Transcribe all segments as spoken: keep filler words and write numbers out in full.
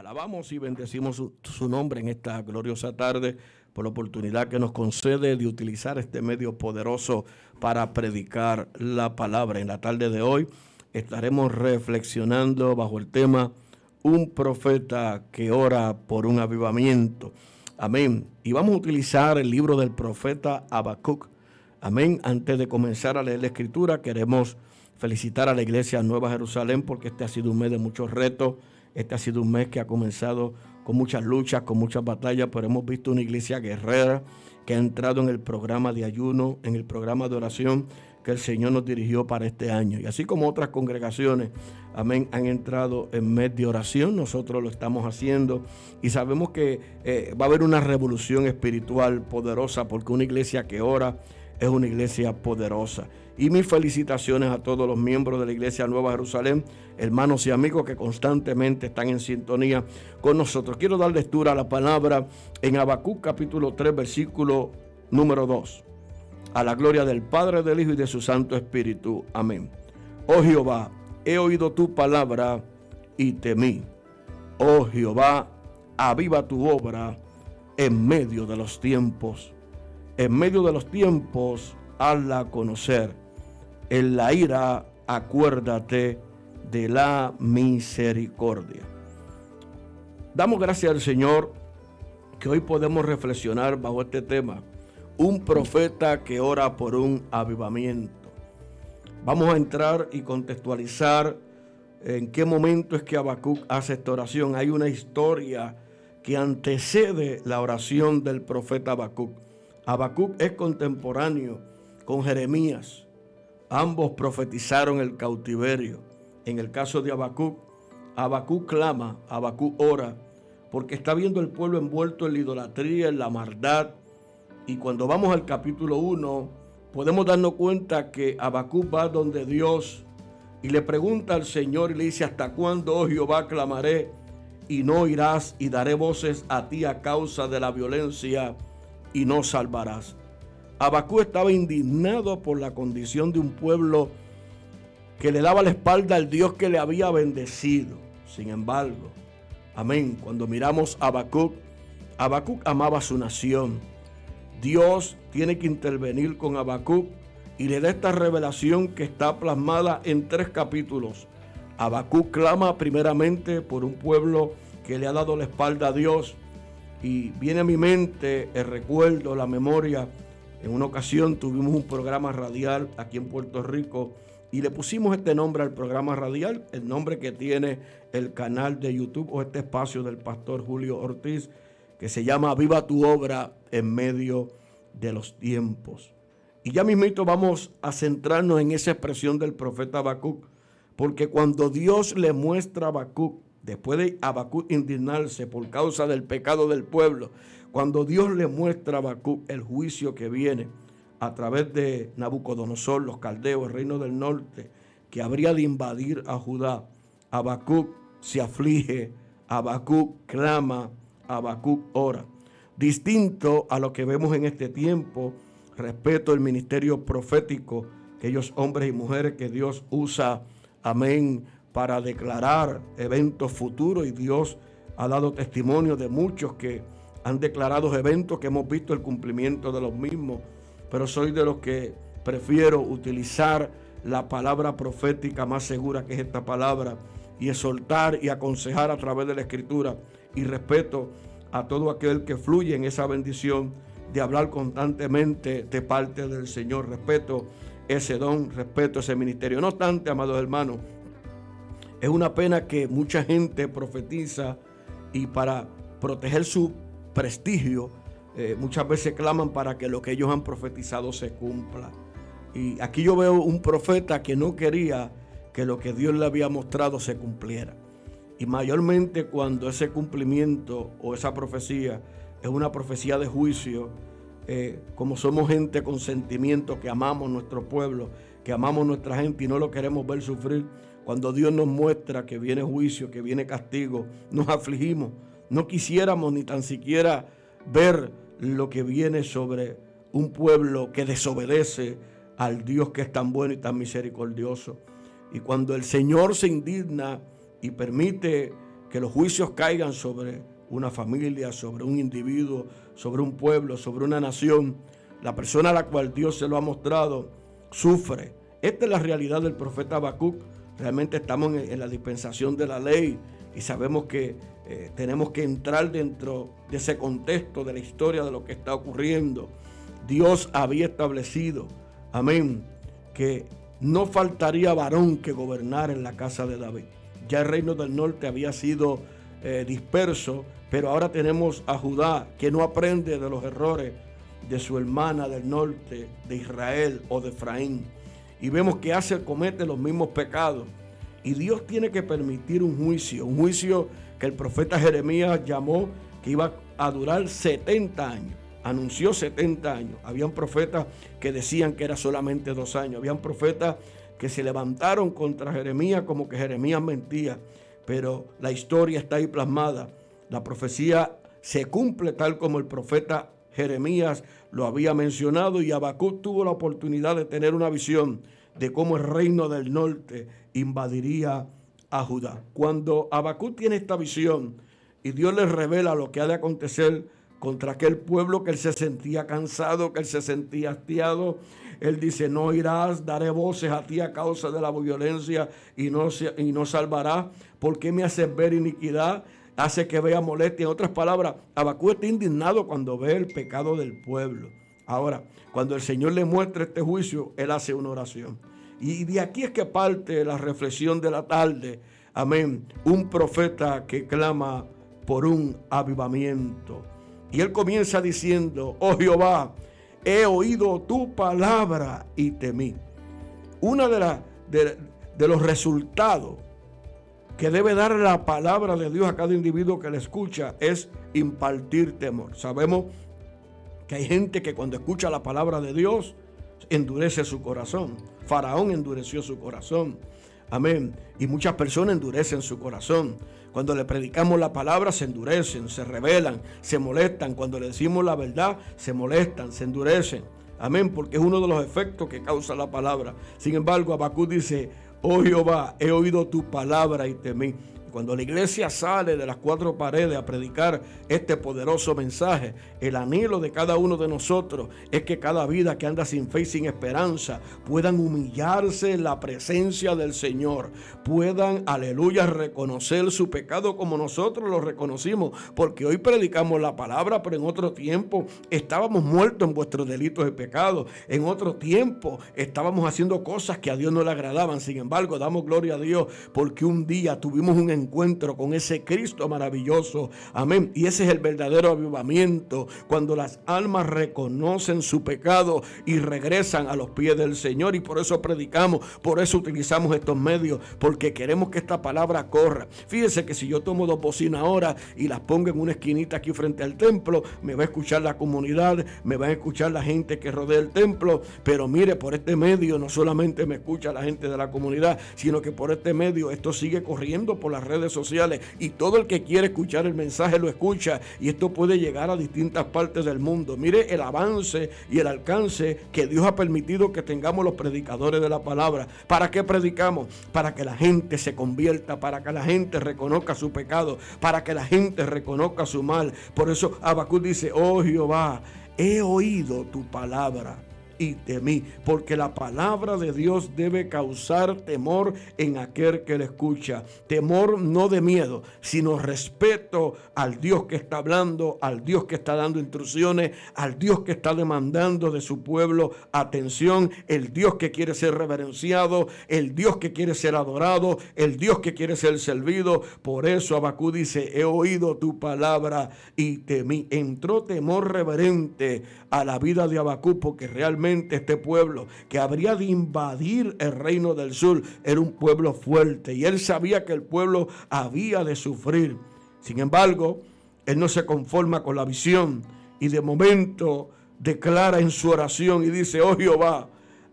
Alabamos y bendecimos su, su nombre en esta gloriosa tarde por la oportunidad que nos concede de utilizar este medio poderoso para predicar la palabra. En la tarde de hoy estaremos reflexionando bajo el tema un profeta que ora por un avivamiento. Amén. Y vamos a utilizar el libro del profeta Habacuc. Amén. Antes de comenzar a leer la escritura, queremos felicitar a la iglesia Nueva Jerusalén porque este ha sido un mes de muchos retos. Este ha sido un mes que ha comenzado con muchas luchas, con muchas batallas, pero hemos visto una iglesia guerrera que ha entrado en el programa de ayuno, en el programa de oración que el Señor nos dirigió para este año. Y así como otras congregaciones, amén, han entrado en mes de oración, nosotros lo estamos haciendo y sabemos que eh, va a haber una revolución espiritual poderosa porque una iglesia que ora es una iglesia poderosa. Y mis felicitaciones a todos los miembros de la iglesia Nueva Jerusalén, hermanos y amigos que constantemente están en sintonía con nosotros. Quiero dar lectura a la palabra en Habacuc capítulo tres, versículo número dos. A la gloria del Padre, del Hijo y de su Santo Espíritu. Amén. Oh Jehová, he oído tu palabra y temí. Oh Jehová, aviva tu obra en medio de los tiempos. En medio de los tiempos, hazla conocer. En la ira, acuérdate de la misericordia. Damos gracias al Señor que hoy podemos reflexionar bajo este tema. Un profeta que ora por un avivamiento. Vamos a entrar y contextualizar en qué momento es que Habacuc hace esta oración. Hay una historia que antecede la oración del profeta Habacuc. Habacuc es contemporáneo con Jeremías. Ambos profetizaron el cautiverio. En el caso de Habacuc, Habacuc clama, Habacuc ora, porque está viendo el pueblo envuelto en la idolatría, en la maldad. Y cuando vamos al capítulo uno, podemos darnos cuenta que Habacuc va donde Dios y le pregunta al Señor y le dice: ¿hasta cuándo, oh Jehová, clamaré y no oirás, y daré voces a ti a causa de la violencia y no salvarás? Habacuc estaba indignado por la condición de un pueblo que le daba la espalda al Dios que le había bendecido. Sin embargo, amén, cuando miramos a Habacuc, Habacuc amaba a su nación. Dios tiene que intervenir con Habacuc y le da esta revelación que está plasmada en tres capítulos. Habacuc clama primeramente por un pueblo que le ha dado la espalda a Dios, y viene a mi mente el recuerdo, la memoria. En una ocasión tuvimos un programa radial aquí en Puerto Rico y le pusimos este nombre al programa radial, el nombre que tiene el canal de YouTube o este espacio del pastor Julio Ortiz, que se llama Viva tu obra en medio de los tiempos. Y ya mismito vamos a centrarnos en esa expresión del profeta Habacuc, porque cuando Dios le muestra a Habacuc, después de Habacuc indignarse por causa del pecado del pueblo, cuando Dios le muestra a Habacuc el juicio que viene a través de Nabucodonosor, los caldeos, el reino del norte, que habría de invadir a Judá, Habacuc se aflige, Habacuc clama, Habacuc ora. Distinto a lo que vemos en este tiempo, respeto el ministerio profético, aquellos hombres y mujeres que Dios usa, amén, para declarar eventos futuros, y Dios ha dado testimonio de muchos que han declarado eventos que hemos visto el cumplimiento de los mismos, pero soy de los que prefiero utilizar la palabra profética más segura, que es esta palabra, y exhortar y aconsejar a través de la escritura, y respeto a todo aquel que fluye en esa bendición de hablar constantemente de parte del Señor. Respeto ese don, respeto ese ministerio. No obstante, amados hermanos, es una pena que mucha gente profetiza y para proteger su prestigio, eh, muchas veces claman para que lo que ellos han profetizado se cumpla. Y aquí yo veo un profeta que no quería que lo que Dios le había mostrado se cumpliera. Y mayormente cuando ese cumplimiento o esa profecía es una profecía de juicio, eh, como somos gente con sentimiento, que amamos nuestro pueblo, que amamos nuestra gente y no lo queremos ver sufrir, cuando Dios nos muestra que viene juicio, que viene castigo, nos afligimos. No quisiéramos ni tan siquiera ver lo que viene sobre un pueblo que desobedece al Dios que es tan bueno y tan misericordioso. Y cuando el Señor se indigna y permite que los juicios caigan sobre una familia, sobre un individuo, sobre un pueblo, sobre una nación. La persona a la cual Dios se lo ha mostrado sufre. Esta es la realidad del profeta Habacuc. Realmente estamos en, en la dispensación de la ley y sabemos que eh, tenemos que entrar dentro de ese contexto de la historia de lo que está ocurriendo. Dios había establecido, amén, que no faltaría varón que gobernara en la casa de David. Ya el reino del norte había sido eh, disperso, pero ahora tenemos a Judá, que no aprende de los errores de su hermana del norte, de Israel o de Efraín. Y vemos que hace, comete los mismos pecados. Y Dios tiene que permitir un juicio, un juicio que el profeta Jeremías llamó que iba a durar setenta años. Anunció setenta años. Habían profetas que decían que era solamente dos años. Habían profetas que se levantaron contra Jeremías como que Jeremías mentía. Pero la historia está ahí plasmada. La profecía se cumple tal como el profeta Jeremías lo había mencionado, y Habacuc tuvo la oportunidad de tener una visión de cómo el reino del norte invadiría a Judá. Cuando Habacuc tiene esta visión y Dios le revela lo que ha de acontecer contra aquel pueblo que él se sentía cansado, que él se sentía hastiado, él dice: no irás, daré voces a ti a causa de la violencia y no, y no salvarás. ¿Por qué me haces ver iniquidad? Hace que vea molestia. En otras palabras, Habacuc está indignado cuando ve el pecado del pueblo. Ahora, cuando el Señor le muestra este juicio, él hace una oración. Y de aquí es que parte la reflexión de la tarde. Amén. Un profeta que clama por un avivamiento. Y él comienza diciendo: oh Jehová, he oído tu palabra y temí. Una de, la, de, de los resultados que debe dar la palabra de Dios a cada individuo que la escucha es impartir temor. Sabemos que hay gente que cuando escucha la palabra de Dios endurece su corazón. Faraón endureció su corazón. Amén. Y muchas personas endurecen su corazón. Cuando le predicamos la palabra se endurecen, se rebelan, se molestan. Cuando le decimos la verdad se molestan, se endurecen. Amén, porque es uno de los efectos que causa la palabra. Sin embargo, Habacuc dice: oh Jehová, he oído tu palabra y temí. Cuando la iglesia sale de las cuatro paredes a predicar este poderoso mensaje, el anhelo de cada uno de nosotros es que cada vida que anda sin fe y sin esperanza puedan humillarse en la presencia del Señor, puedan, aleluya, reconocer su pecado como nosotros lo reconocimos, porque hoy predicamos la palabra, pero en otro tiempo estábamos muertos en vuestros delitos y pecados. En otro tiempo estábamos haciendo cosas que a Dios no le agradaban. Sin embargo, damos gloria a Dios porque un día tuvimos un encuentro con ese Cristo maravilloso. Amén. Y ese es el verdadero avivamiento, cuando las almas reconocen su pecado y regresan a los pies del Señor. Y por eso predicamos, por eso utilizamos estos medios, porque queremos que esta palabra corra. Fíjese que si yo tomo dos bocinas ahora y las pongo en una esquinita aquí frente al templo, me va a escuchar la comunidad, me va a escuchar la gente que rodea el templo. Pero mire, por este medio no solamente me escucha la gente de la comunidad, sino que por este medio esto sigue corriendo por las redes sociales, y todo el que quiere escuchar el mensaje lo escucha, y esto puede llegar a distintas partes del mundo. Mire el avance y el alcance que Dios ha permitido que tengamos los predicadores de la palabra. ¿Para qué predicamos? Para que la gente se convierta, para que la gente reconozca su pecado, para que la gente reconozca su mal. Por eso Habacuc dice: oh Jehová, he oído tu palabra y temí, porque la palabra de Dios debe causar temor en aquel que la escucha. Temor no de miedo, sino respeto al Dios que está hablando, al Dios que está dando instrucciones, al Dios que está demandando de su pueblo atención, el Dios que quiere ser reverenciado, el Dios que quiere ser adorado, el Dios que quiere ser servido. Por eso Habacuc dice: he oído tu palabra y temí. Entró temor reverente a la vida de Habacuc, porque realmente este pueblo que habría de invadir el reino del sur era un pueblo fuerte, y él sabía que el pueblo había de sufrir. Sin embargo, él no se conforma con la visión, y de momento declara en su oración y dice: oh Jehová,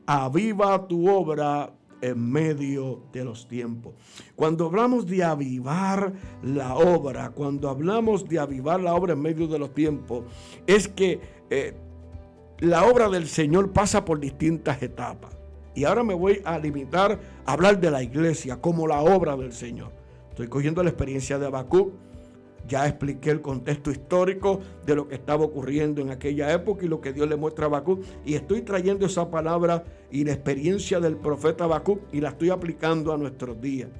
aviva tu obra en medio de los tiempos. Cuando hablamos de avivar la obra, cuando hablamos de avivar la obra en medio de los tiempos, es que eh, la obra del Señor pasa por distintas etapas. Y ahora me voy a limitar a hablar de la iglesia como la obra del Señor. Estoy cogiendo la experiencia de Habacuc. Ya expliqué el contexto histórico de lo que estaba ocurriendo en aquella época y lo que Dios le muestra a Habacuc. Y estoy trayendo esa palabra y la experiencia del profeta Habacuc y la estoy aplicando a nuestros días.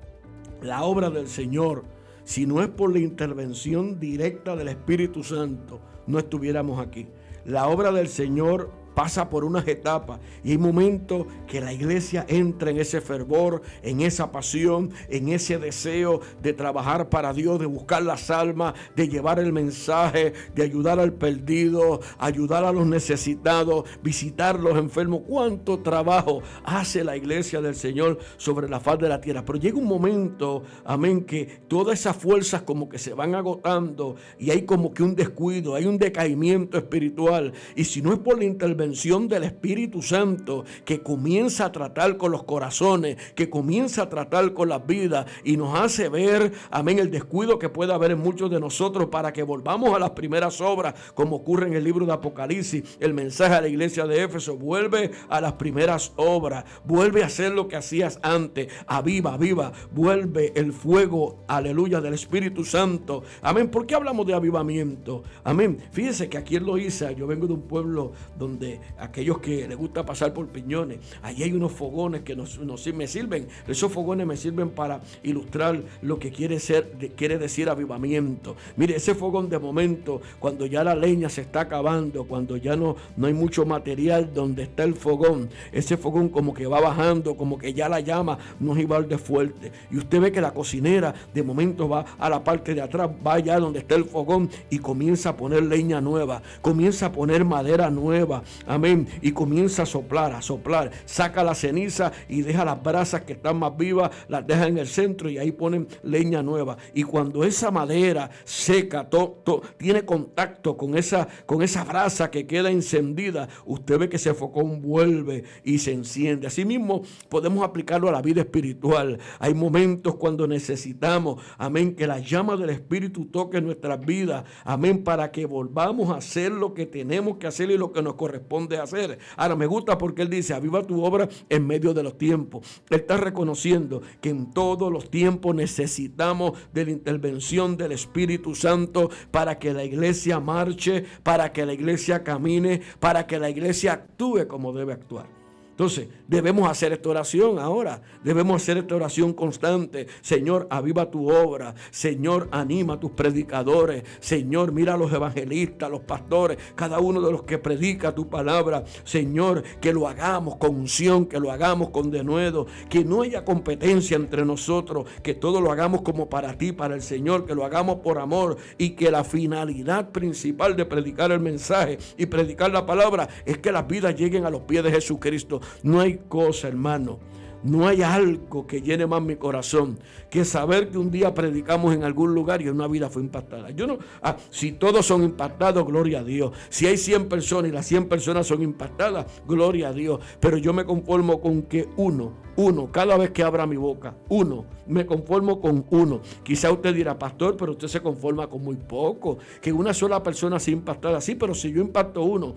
La obra del Señor, si no es por la intervención directa del Espíritu Santo, no estuviéramos aquí. La obra del Señor pasa por unas etapas y hay momentos que la iglesia entra en ese fervor, en esa pasión, en ese deseo de trabajar para Dios, de buscar las almas, de llevar el mensaje, de ayudar al perdido, ayudar a los necesitados, visitar los enfermos. ¿Cuánto trabajo hace la iglesia del Señor sobre la faz de la tierra? Pero llega un momento, amén, que todas esas fuerzas como que se van agotando y hay como que un descuido, hay un decaimiento espiritual. Y si no es por la intervención del Espíritu Santo que comienza a tratar con los corazones, que comienza a tratar con las vidas y nos hace ver, amén, el descuido que puede haber en muchos de nosotros para que volvamos a las primeras obras, como ocurre en el libro de Apocalipsis, el mensaje a la iglesia de Éfeso: vuelve a las primeras obras, vuelve a hacer lo que hacías antes, aviva, aviva, vuelve el fuego, aleluya, del Espíritu Santo, amén. ¿Por qué hablamos de avivamiento? Amén. Fíjense que aquí en Loíza, yo vengo de un pueblo donde aquellos que les gusta pasar por piñones, allí hay unos fogones que nos, nos, me sirven, esos fogones me sirven para ilustrar lo que quiere ser, de, quiere decir avivamiento. Mire, ese fogón de momento, cuando ya la leña se está acabando, cuando ya no, no hay mucho material donde está el fogón, ese fogón como que va bajando, como que ya la llama no es igual de fuerte, y usted ve que la cocinera de momento va a la parte de atrás, va allá donde está el fogón y comienza a poner leña nueva, comienza a poner madera nueva, amén, y comienza a soplar, a soplar, saca la ceniza y deja las brasas que están más vivas, las deja en el centro y ahí ponen leña nueva. Y cuando esa madera seca, to, to, tiene contacto con esa, con esa brasa que queda encendida, usted ve que ese fogón vuelve y se enciende. Así mismo podemos aplicarlo a la vida espiritual. Hay momentos cuando necesitamos, amén, que la llama del Espíritu toque nuestras vidas, amén, para que volvamos a hacer lo que tenemos que hacer y lo que nos corresponde hacer. Ahora me gusta porque él dice: aviva tu obra en medio de los tiempos. Él está reconociendo que en todos los tiempos necesitamos de la intervención del Espíritu Santo para que la iglesia marche, para que la iglesia camine, para que la iglesia actúe como debe actuar. Entonces, debemos hacer esta oración ahora. Debemos hacer esta oración constante. Señor, aviva tu obra. Señor, anima a tus predicadores. Señor, mira a los evangelistas, los pastores, cada uno de los que predica tu palabra. Señor, que lo hagamos con unción, que lo hagamos con denuedo, que no haya competencia entre nosotros, que todo lo hagamos como para ti, para el Señor, que lo hagamos por amor y que la finalidad principal de predicar el mensaje y predicar la palabra es que las vidas lleguen a los pies de Jesucristo. No hay cosa, hermano, no hay algo que llene más mi corazón que saber que un día predicamos en algún lugar y una vida fue impactada. Yo no, ah, si todos son impactados, gloria a Dios. Si hay cien personas y las cien personas son impactadas, gloria a Dios. Pero yo me conformo con que uno, uno, cada vez que abra mi boca, uno, me conformo con uno. Quizá usted dirá: pastor, pero usted se conforma con muy poco, que una sola persona sea impactada. Sí, pero si yo impacto uno,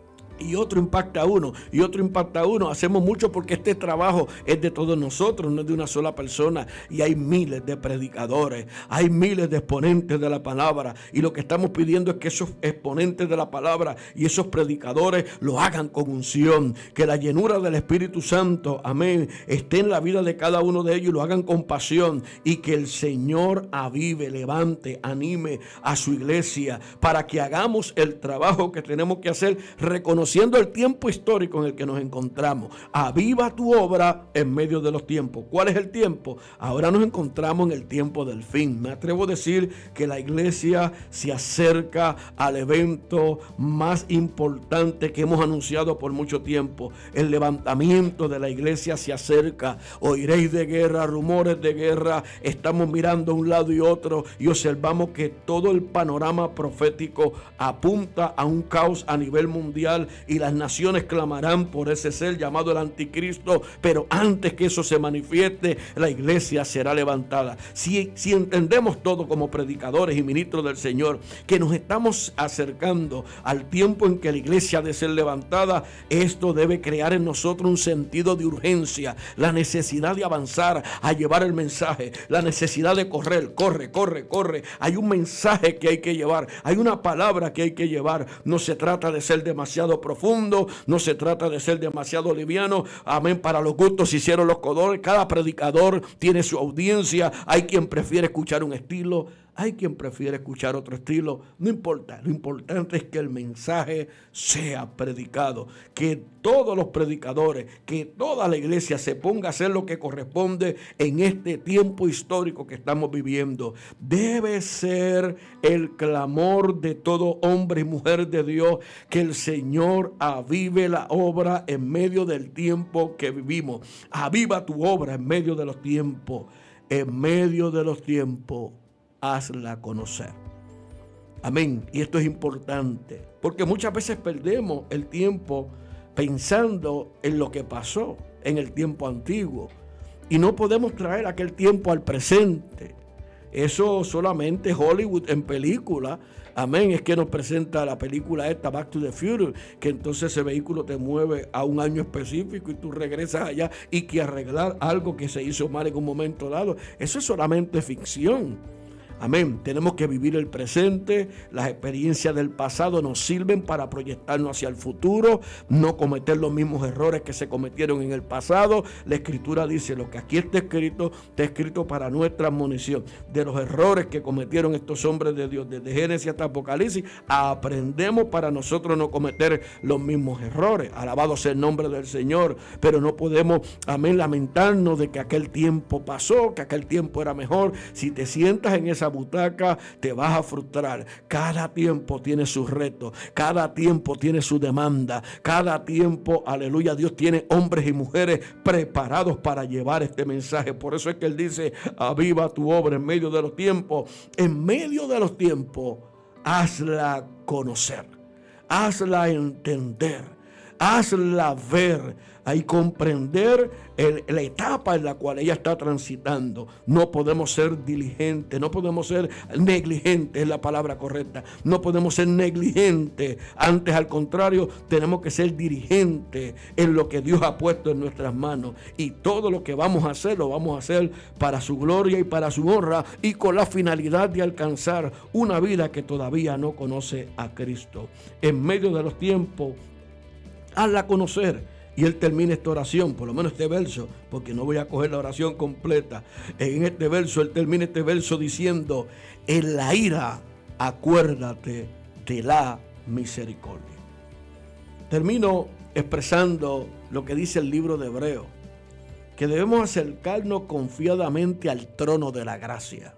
y otro impacta a uno, y otro impacta a uno, hacemos mucho, porque este trabajo es de todos nosotros, no es de una sola persona. Y hay miles de predicadores, hay miles de exponentes de la palabra, y lo que estamos pidiendo es que esos exponentes de la palabra y esos predicadores lo hagan con unción, que la llenura del Espíritu Santo, amén, esté en la vida de cada uno de ellos y lo hagan con pasión, y que el Señor avive, levante, anime a su iglesia para que hagamos el trabajo que tenemos que hacer, reconociendo Siendo el tiempo histórico en el que nos encontramos. Aviva tu obra en medio de los tiempos. ¿Cuál es el tiempo? Ahora nos encontramos en el tiempo del fin. Me atrevo a decir que la iglesia se acerca al evento más importante que hemos anunciado por mucho tiempo. El levantamiento de la iglesia se acerca. Oiréis de guerra, rumores de guerra. Estamos mirando a un lado y otro y observamos que todo el panorama profético apunta a un caos a nivel mundial y las naciones clamarán por ese ser llamado el anticristo, pero antes que eso se manifieste, la iglesia será levantada. Si, si entendemos todo como predicadores y ministros del Señor, que nos estamos acercando al tiempo en que la iglesia ha de ser levantada, esto debe crear en nosotros un sentido de urgencia, la necesidad de avanzar a llevar el mensaje, la necesidad de correr, corre, corre, corre. Hay un mensaje que hay que llevar, hay una palabra que hay que llevar. No se trata de ser demasiado profundo, no se trata de ser demasiado liviano. Amén, para los gustos se hicieron los colores. Cada predicador tiene su audiencia. Hay quien prefiere escuchar un estilo, hay quien prefiere escuchar otro estilo. No importa, lo importante es que el mensaje sea predicado, que todos los predicadores, que toda la iglesia se ponga a hacer lo que corresponde en este tiempo histórico que estamos viviendo. Debe ser el clamor de todo hombre y mujer de Dios, que el Señor avive la obra en medio del tiempo que vivimos. Aviva tu obra en medio de los tiempos, en medio de los tiempos. Hazla conocer. Amén. Y esto es importante, porque muchas veces perdemos el tiempo pensando en lo que pasó en el tiempo antiguo y no podemos traer aquel tiempo al presente. Eso solamente Hollywood en película, amén, es que nos presenta la película esta, Back to the Future, que entonces ese vehículo te mueve a un año específico y tú regresas allá y que arreglar algo que se hizo mal en un momento dado. Eso es solamente ficción. Amén. Tenemos que vivir el presente. Las experiencias del pasado nos sirven para proyectarnos hacia el futuro, no cometer los mismos errores que se cometieron en el pasado. La Escritura dice: lo que aquí está escrito, está escrito para nuestra admonición. De los errores que cometieron estos hombres de Dios, desde Génesis hasta Apocalipsis, aprendemos para nosotros no cometer los mismos errores. Alabado sea el nombre del Señor. Pero no podemos, amén, lamentarnos de que aquel tiempo pasó, que aquel tiempo era mejor. Si te sientas en esa butaca, te vas a frustrar. Cada tiempo tiene sus retos, cada tiempo tiene su demanda, cada tiempo, aleluya, Dios tiene hombres y mujeres preparados para llevar este mensaje. Por eso es que Él dice: aviva tu obra en medio de los tiempos. En medio de los tiempos, hazla conocer, hazla entender, hazla ver y comprender el, la etapa en la cual ella está transitando. No podemos ser diligentes, no podemos ser negligentes, es la palabra correcta. No podemos ser negligentes. Antes, al contrario, tenemos que ser dirigentes en lo que Dios ha puesto en nuestras manos. Y todo lo que vamos a hacer, lo vamos a hacer para su gloria y para su honra, y con la finalidad de alcanzar una vida que todavía no conoce a Cristo. En medio de los tiempos, hazla conocer. Y él termina esta oración, por lo menos este verso, porque no voy a coger la oración completa. En este verso, él termina este verso diciendo: en la ira, acuérdate de la misericordia. Termino expresando lo que dice el libro de Hebreos, que debemos acercarnos confiadamente al trono de la gracia.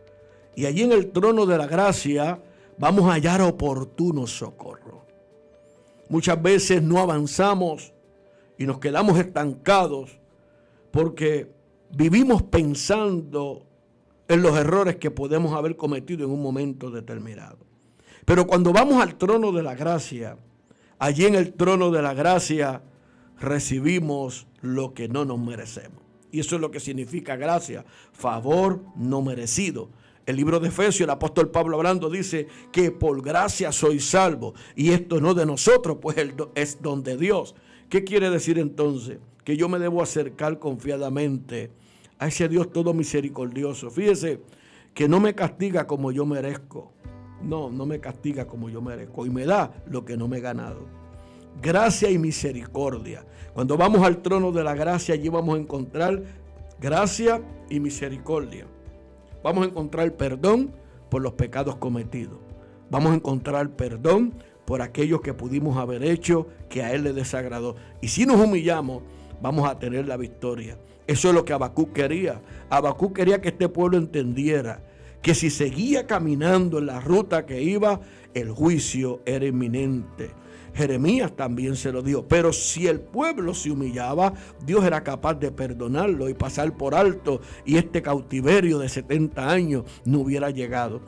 Y allí en el trono de la gracia vamos a hallar oportuno socorro. Muchas veces no avanzamos y nos quedamos estancados porque vivimos pensando en los errores que podemos haber cometido en un momento determinado. Pero cuando vamos al trono de la gracia, allí en el trono de la gracia recibimos lo que no nos merecemos. Y eso es lo que significa gracia, favor no merecido. El libro de Efesios, el apóstol Pablo hablando, dice que por gracia sois salvos, y esto no de nosotros, pues es don de Dios. ¿Qué quiere decir entonces? Que yo me debo acercar confiadamente a ese Dios todo misericordioso. Fíjese que no me castiga como yo merezco. No, no me castiga como yo merezco. Y me da lo que no me he ganado. Gracia y misericordia. Cuando vamos al trono de la gracia, allí vamos a encontrar gracia y misericordia. Vamos a encontrar perdón por los pecados cometidos. Vamos a encontrar perdón por aquellos que pudimos haber hecho que a Él le desagradó. Y si nos humillamos, vamos a tener la victoria. Eso es lo que Habacuc quería. Habacuc quería que este pueblo entendiera que si seguía caminando en la ruta que iba, el juicio era inminente. Jeremías también se lo dijo. Pero si el pueblo se humillaba, Dios era capaz de perdonarlo y pasar por alto, y este cautiverio de setenta años no hubiera llegado.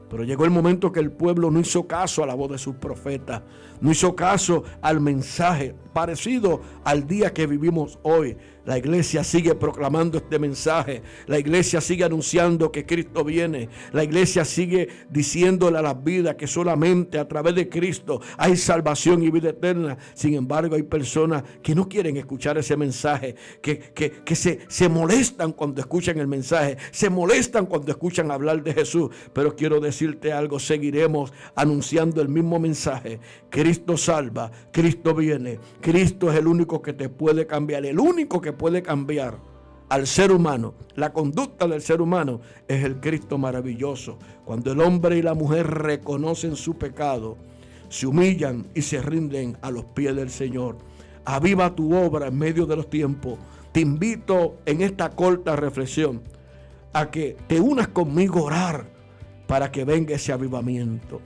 Pero llegó el momento que el pueblo no hizo caso a la voz de sus profetas, no hizo caso al mensaje parecido al día que vivimos hoy. La iglesia sigue proclamando este mensaje. La iglesia sigue anunciando que Cristo viene. La iglesia sigue diciéndole a las vidas que solamente a través de Cristo hay salvación y vida eterna. Sin embargo, hay personas que no quieren escuchar ese mensaje, que, que, que se, se molestan cuando escuchan el mensaje, se molestan cuando escuchan hablar de Jesús. Pero quiero decirte algo, seguiremos anunciando el mismo mensaje. Cristo salva, Cristo viene, Cristo es el único que te puede cambiar, el único que puede cambiar al ser humano, la conducta del ser humano, es el Cristo maravilloso. Cuando el hombre y la mujer reconocen su pecado, se humillan y se rinden a los pies del Señor. Aviva tu obra en medio de los tiempos. Te invito en esta corta reflexión a que te unas conmigo a orar para que venga ese avivamiento.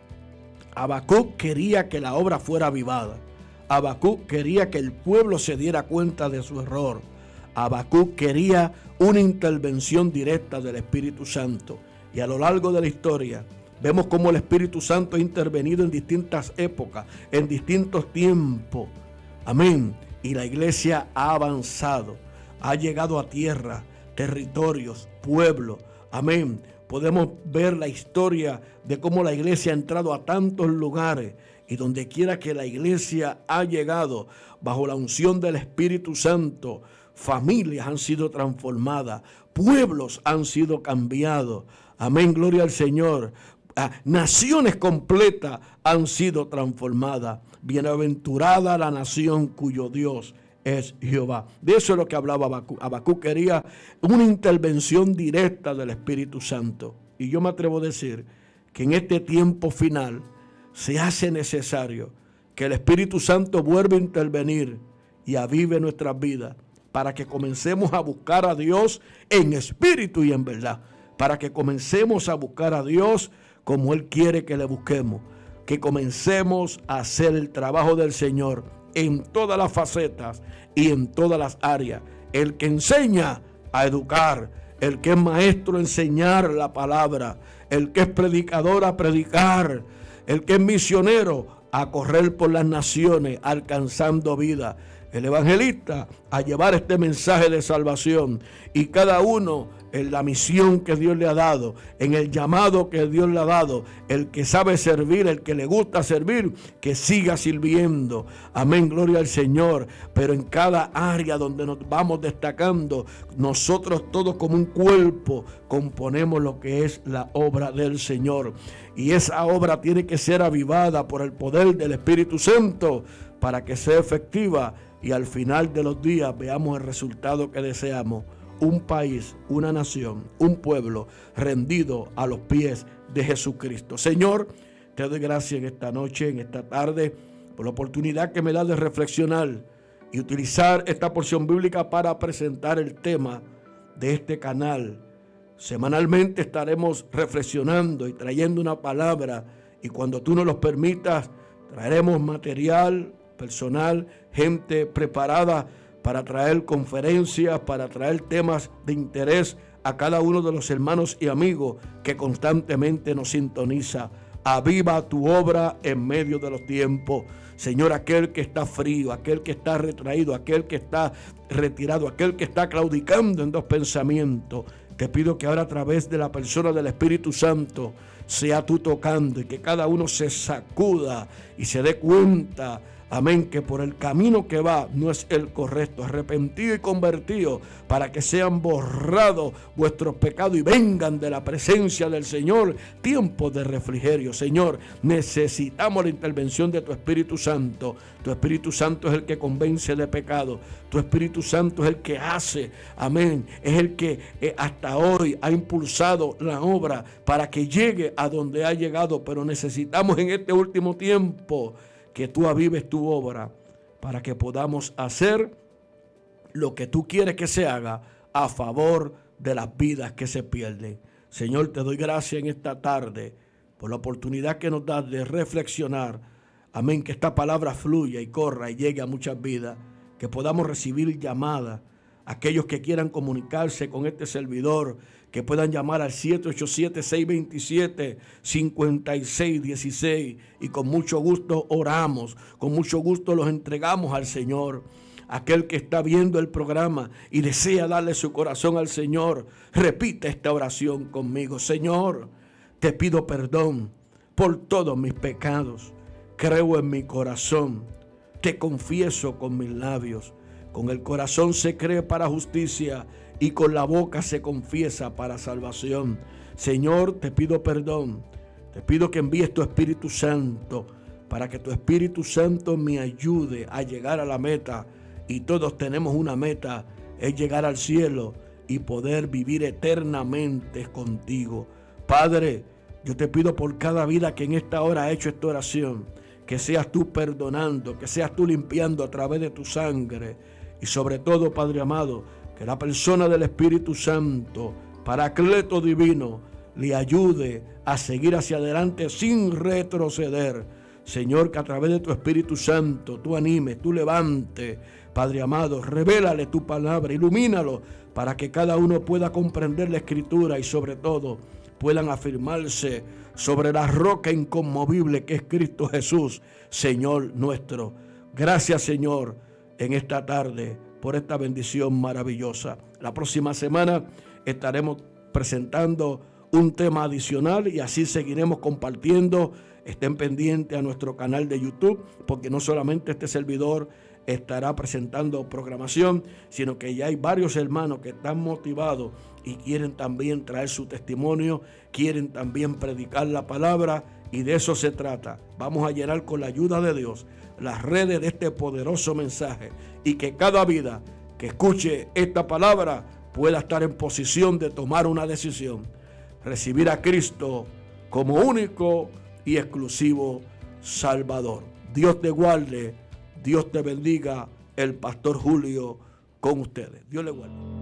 Habacuc quería que la obra fuera avivada. Habacuc quería que el pueblo se diera cuenta de su error. Habacuc quería una intervención directa del Espíritu Santo. Y a lo largo de la historia vemos cómo el Espíritu Santo ha intervenido en distintas épocas, en distintos tiempos. Amén. Y la iglesia ha avanzado, ha llegado a tierra, territorios, pueblos. Amén. Podemos ver la historia de cómo la iglesia ha entrado a tantos lugares. Y donde quiera que la iglesia ha llegado, bajo la unción del Espíritu Santo, familias han sido transformadas, pueblos han sido cambiados. Amén, gloria al Señor. Ah, naciones completas han sido transformadas. Bienaventurada la nación cuyo Dios es Jehová. De eso es lo que hablaba Habacuc. Habacuc quería una intervención directa del Espíritu Santo. Y yo me atrevo a decir que en este tiempo final se hace necesario que el Espíritu Santo vuelva a intervenir y avive nuestras vidas para que comencemos a buscar a Dios en espíritu y en verdad, para que comencemos a buscar a Dios como Él quiere que le busquemos, que comencemos a hacer el trabajo del Señor en todas las facetas y en todas las áreas. El que enseña a educar, el que es maestro a enseñar la palabra, el que es predicador a predicar, el que es misionero a correr por las naciones alcanzando vida, el evangelista a llevar este mensaje de salvación, y cada uno en la misión que Dios le ha dado, en el llamado que Dios le ha dado, el que sabe servir, el que le gusta servir, que siga sirviendo. Amén, gloria al Señor. Pero en cada área donde nos vamos destacando, nosotros todos como un cuerpo componemos lo que es la obra del Señor. Y esa obra tiene que ser avivada por el poder del Espíritu Santo para que sea efectiva y al final de los días veamos el resultado que deseamos. Un país, una nación, un pueblo rendido a los pies de Jesucristo. Señor, te doy gracias en esta noche, en esta tarde, por la oportunidad que me da de reflexionar y utilizar esta porción bíblica para presentar el tema de este canal. Semanalmente estaremos reflexionando y trayendo una palabra, y cuando tú nos lo permitas, traeremos material personal, gente preparada para traer conferencias, para traer temas de interés a cada uno de los hermanos y amigos que constantemente nos sintoniza. Aviva tu obra en medio de los tiempos. Señor, aquel que está frío, aquel que está retraído, aquel que está retirado, aquel que está claudicando en dos pensamientos, te pido que ahora a través de la persona del Espíritu Santo sea tú tocando y que cada uno se sacuda y se dé cuenta, amén, que por el camino que va no es el correcto, arrepentido y convertido, para que sean borrados vuestros pecados y vengan de la presencia del Señor tiempos de refrigerio. Señor, necesitamos la intervención de tu Espíritu Santo. Tu Espíritu Santo es el que convence de pecado. Tu Espíritu Santo es el que hace, amén, es el que eh, hasta hoy ha impulsado la obra para que llegue a donde ha llegado, pero necesitamos en este último tiempo que tú avives tu obra para que podamos hacer lo que tú quieres que se haga a favor de las vidas que se pierden. Señor, te doy gracias en esta tarde por la oportunidad que nos das de reflexionar. Amén, que esta palabra fluya y corra y llegue a muchas vidas, que podamos recibir llamadas, aquellos que quieran comunicarse con este servidor, que puedan llamar al siete ocho siete, seis dos siete, cinco seis uno seis y con mucho gusto oramos, con mucho gusto los entregamos al Señor. Aquel que está viendo el programa y desea darle su corazón al Señor, repite esta oración conmigo. Señor, te pido perdón por todos mis pecados. Creo en mi corazón, te confieso con mis labios. Con el corazón se cree para justicia y con la boca se confiesa para salvación. Señor, te pido perdón. Te pido que envíes tu Espíritu Santo para que tu Espíritu Santo me ayude a llegar a la meta. Y todos tenemos una meta, es llegar al cielo y poder vivir eternamente contigo. Padre, yo te pido por cada vida que en esta hora ha hecho esta oración, que seas tú perdonando, que seas tú limpiando a través de tu sangre. Y sobre todo, Padre amado, que la persona del Espíritu Santo, Paracleto divino, le ayude a seguir hacia adelante sin retroceder. Señor, que a través de tu Espíritu Santo tú animes, tú levantes, Padre amado, revélale tu palabra, ilumínalo para que cada uno pueda comprender la Escritura y sobre todo puedan afirmarse sobre la roca inconmovible que es Cristo Jesús, Señor nuestro. Gracias, Señor, en esta tarde por esta bendición maravillosa. La próxima semana estaremos presentando un tema adicional y así seguiremos compartiendo. Estén pendientes a nuestro canal de YouTube, porque no solamente este servidor estará presentando programación, sino que ya hay varios hermanos que están motivados y quieren también traer su testimonio, quieren también predicar la palabra, y de eso se trata. Vamos a llenar con la ayuda de Dios las redes de este poderoso mensaje y que cada vida que escuche esta palabra pueda estar en posición de tomar una decisión, recibir a Cristo como único y exclusivo Salvador. Dios te guarde, Dios te bendiga, el pastor Julio con ustedes. Dios le guarde.